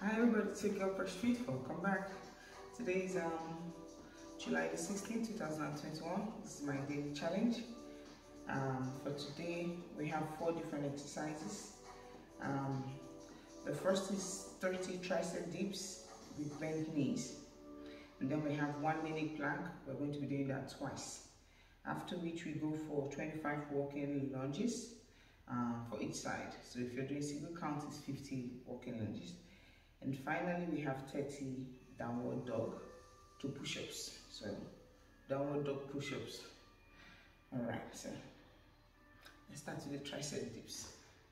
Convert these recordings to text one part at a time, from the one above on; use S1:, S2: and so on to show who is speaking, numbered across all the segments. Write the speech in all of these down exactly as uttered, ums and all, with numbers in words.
S1: Hi everybody, take your Preshfit. Welcome back. Today is um, July the sixteenth, two thousand twenty-one. This is my daily challenge. Um, for today, we have four different exercises. Um, the first is thirty tricep dips with bent knees. And then we have one minute plank. We're going to be doing that twice. After which we go for twenty-five walking lunges uh, for each side. So if you're doing single count, it's fifty walking lunges. And finally, we have thirty downward dog to push-ups. So downward dog push-ups. All right, so let's start with the tricep dips.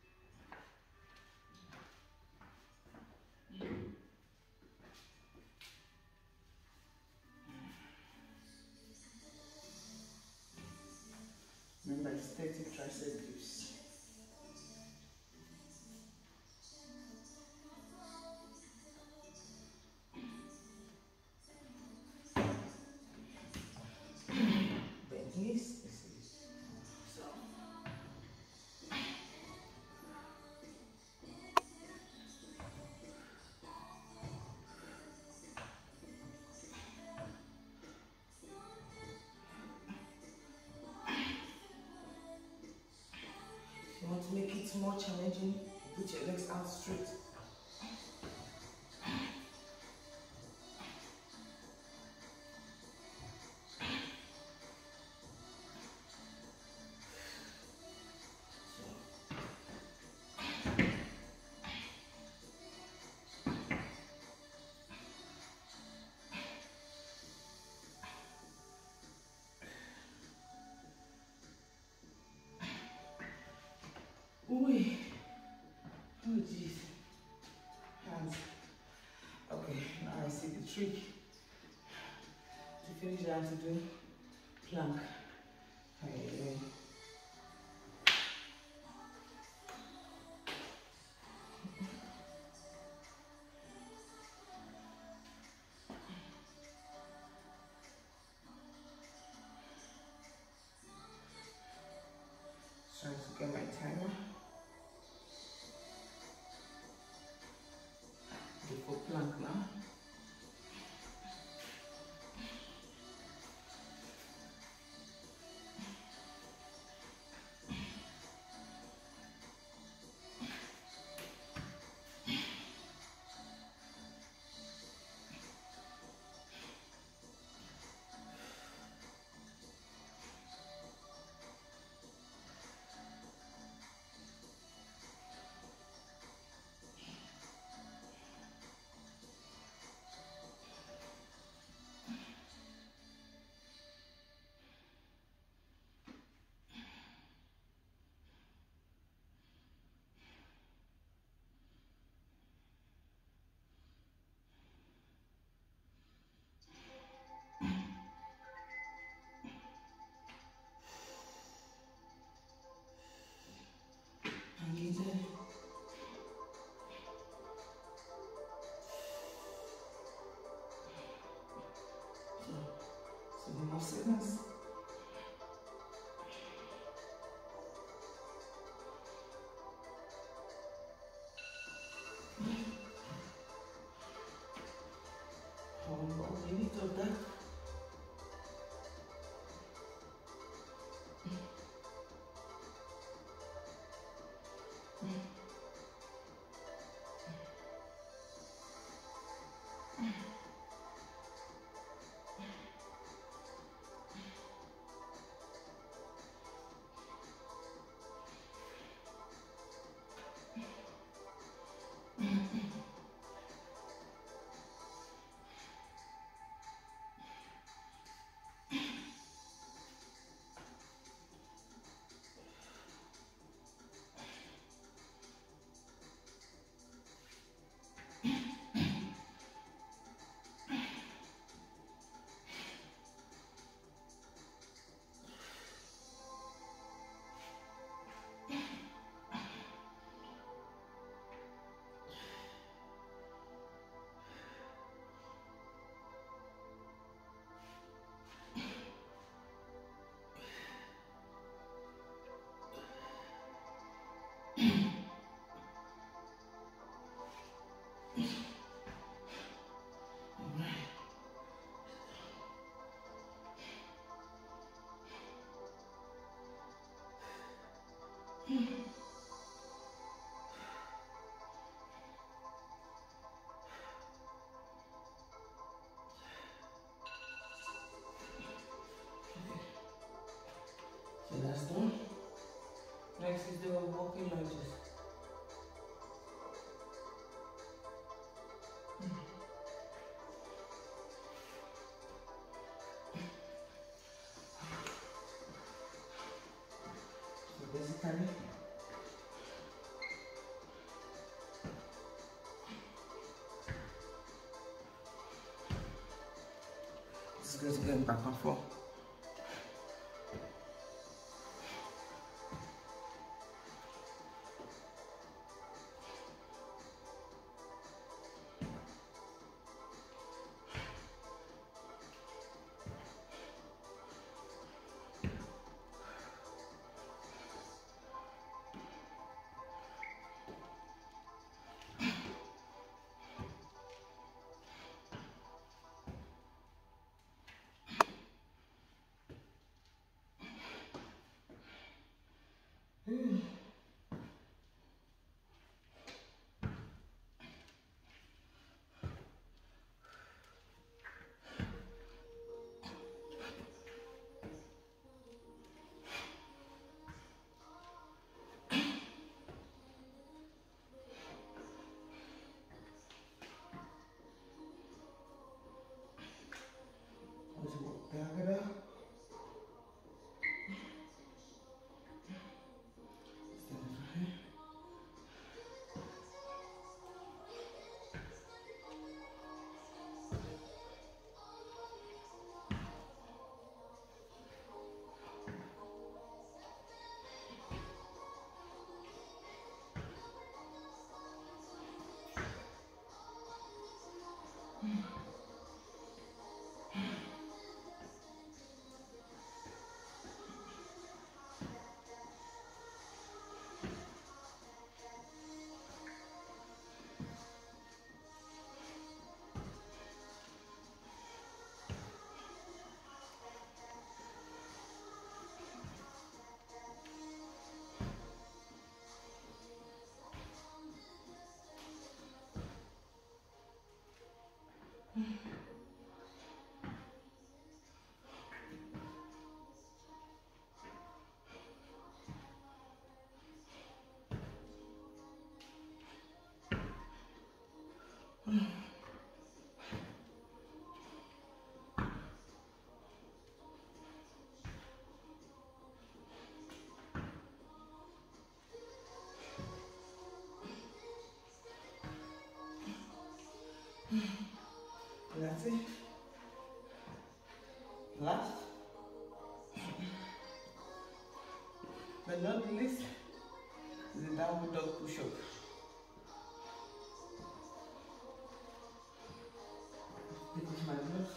S1: Remember, it's thirty tricep dips. Bend knees. So. If you want to make it more challenging, put your legs out straight. Ooh, oh jeez, hands. Okay, now I see the trick. To finish, I have to do plank. Okay. Trying to get my timer. Go for plank now. Hang there. So, seven more seconds. One more minute of that. just going back and forth. That's it. Last, but not the least, is the downward dog push-up. This is my glutes.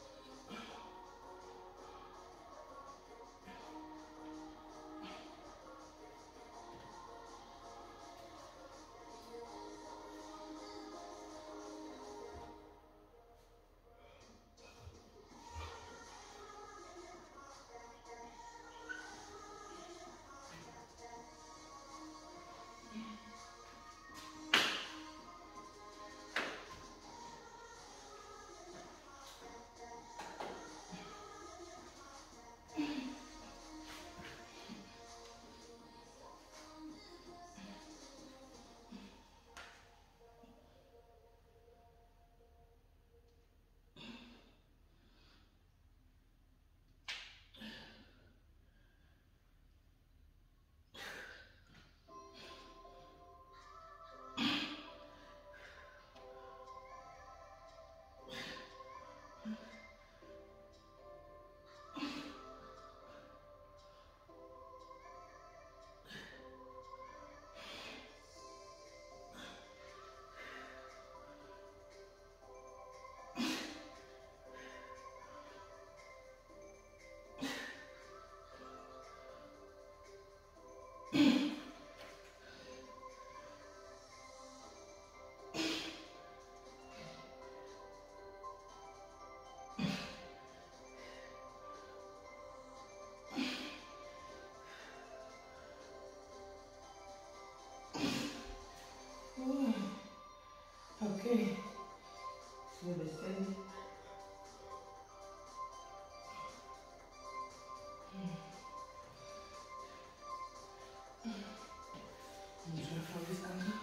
S1: Okay, slowly steady. And try from this angle.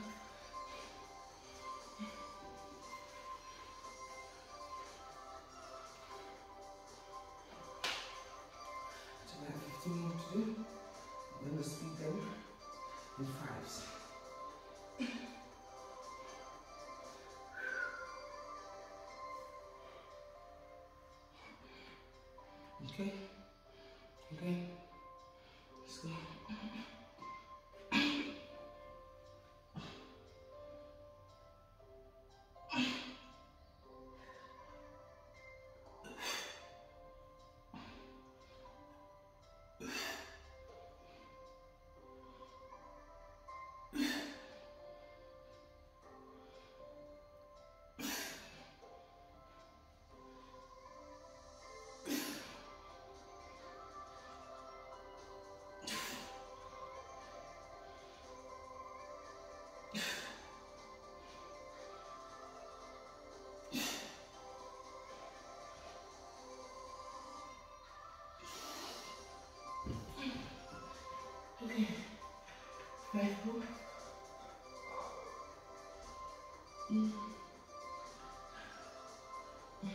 S1: So we have fifteen more to do. Then we'll speed them in fives. Okay? Okay? Let's go. Okay, five more. Mm. Mm.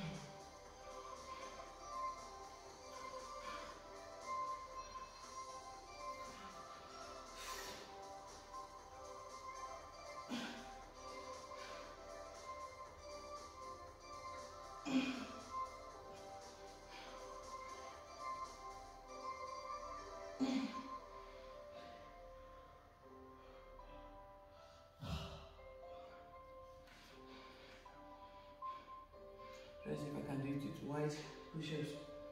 S1: Let's see if I can do it with wide push-ups.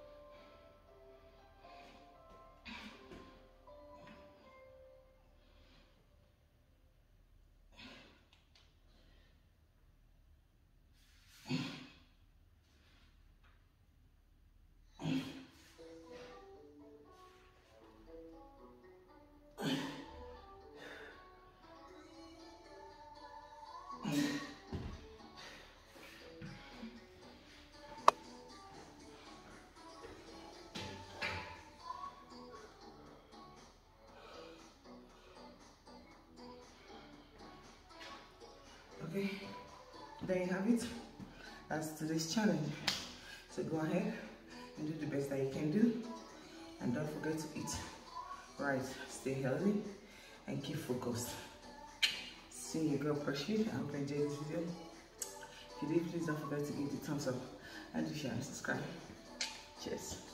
S1: Okay, there you have it. That's today's challenge. So go ahead and do the best that you can do, and don't forget to eat right, stay healthy, and keep focused. See you, girl Preshfit. I hope you enjoyed this video. If you did, please don't forget to give it a thumbs up and to share and subscribe. Cheers.